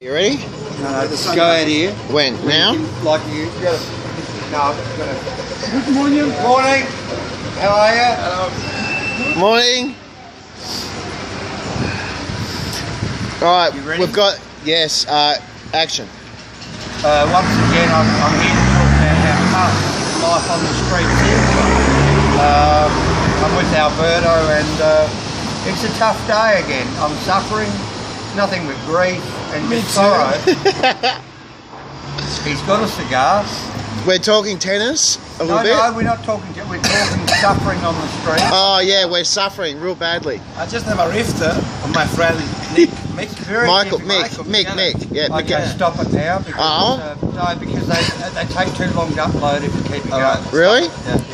You ready? No, just go out here. When? Now? Like you got to. No, I've got to. Good morning. Morning. How are you? Hello. Morning. Alright, You ready? we've got, yes, action. Once again, I'm here to talk about how tough life on the streets is. I'm with Alberto and it's a tough day again. I'm suffering, nothing but grief and just sorrow. He's got a cigar. We're talking tennis a little bit? No, we're not talking, we're talking suffering on the street. Oh yeah, we're suffering real badly. I just have a rifter on my friend Nick. Mick. Yeah, I Mick. can stop it now because, Oh. no, because they take too long to upload if you keep it going. Really? Yeah.